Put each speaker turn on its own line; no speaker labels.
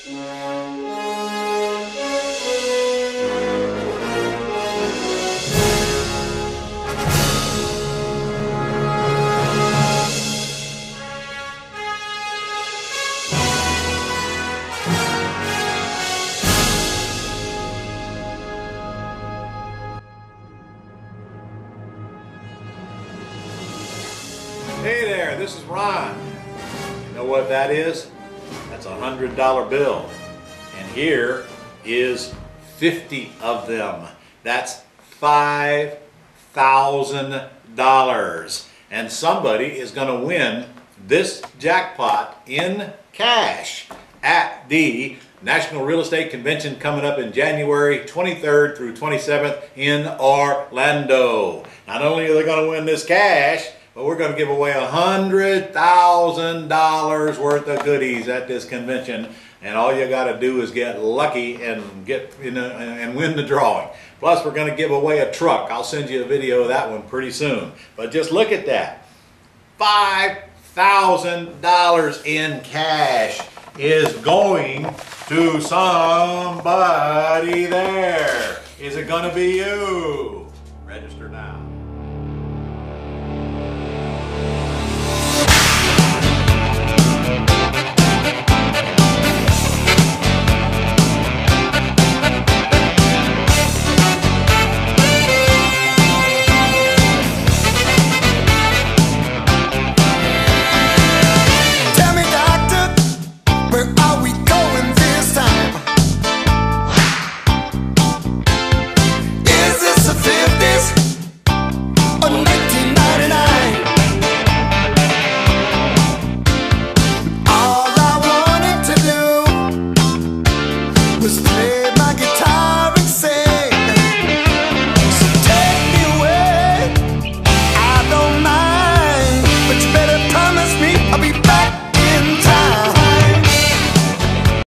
Hey there, this is Ron. You know what that is? That's a $100 bill. And here is 50 of them. That's $5,000. And somebody is going to win this jackpot in cash at the National Real Estate Convention coming up in January 23rd through 27th in Orlando. Not only are they going to win this cash, but we're going to give away $100,000 worth of goodies at this convention, and all you got to do is get lucky and and win the drawing. Plus, we're going to give away a truck. I'll send you a video of that one pretty soon. But just look at that. $5,000 in cash is going to somebody there. Is it going to be you? Register now.
Play my guitar.